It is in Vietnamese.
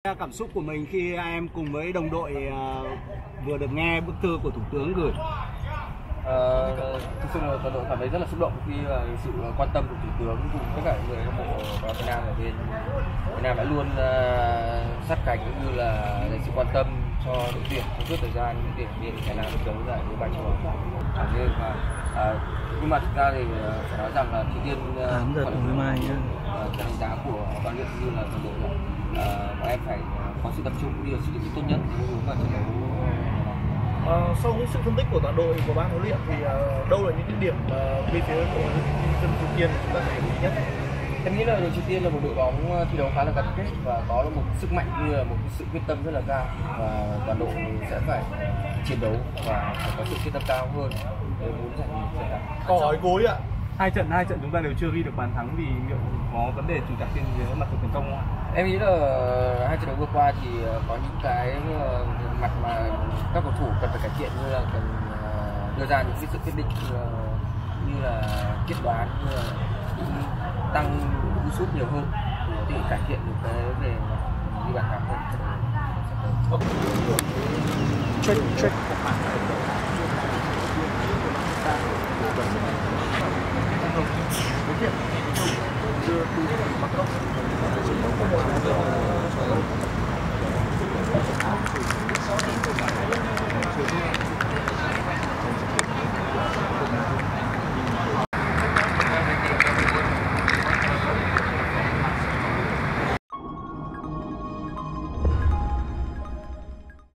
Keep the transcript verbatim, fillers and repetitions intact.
Cảm xúc của mình khi em cùng với đồng đội vừa được nghe bức thư của Thủ tướng gửi. Ờ, thực sự là toàn đội cảm thấy rất là xúc động khi là sự quan tâm của Thủ tướng cùng tất cả những người hâm mộ bóng Việt Nam ở bên Việt Nam đã luôn uh, sát cánh cũng như là dành sự quan tâm cho đội tuyển trong suốt thời gian để để Thái Lan đấu giải đấu bài tròi. Nhưng mà uh, nhưng mà thực ra thì uh, phải nói rằng là Triều Tiên uh, giờ tối mai nhá. Uh, đánh giá của toàn luyện như là toàn đội là uh, bọn em phải có sự tập trung cũng như là sự chuẩn bị tốt nhất để hướng vào trận đấu. À, sau những sự phân tích của toàn đội của ban huấn luyện thì uh, đâu là những cái điểm uh, bên phía của dân Triều Tiên chúng ta phải nhất? Em nghĩ là đội Triều Tiên là một đội bóng thi đấu khá là gắn kết và có một sức mạnh như là một sự quyết tâm rất là cao, và toàn đội sẽ phải chiến đấu và phải có sự quyết tâm cao hơn để muốn giành chiến thắng. Câu hỏi cuối ạ. Hai trận hai trận chúng ta đều chưa ghi được bàn thắng vì liệu có vấn đề trục trặc trên dưới mặt trận tấn công không ạ? Em nghĩ là hai trận đấu vừa qua thì có những cái mặt mà các cầu thủ cần phải cải thiện, như là cần đưa ra những cái sự quyết định như là, như là quyết đoán, như là tăng cú sút nhiều hơn để có thể cải thiện được cái về ghi bàn thắng hơn. Check check. Đối diện đưa từ Bắc Đông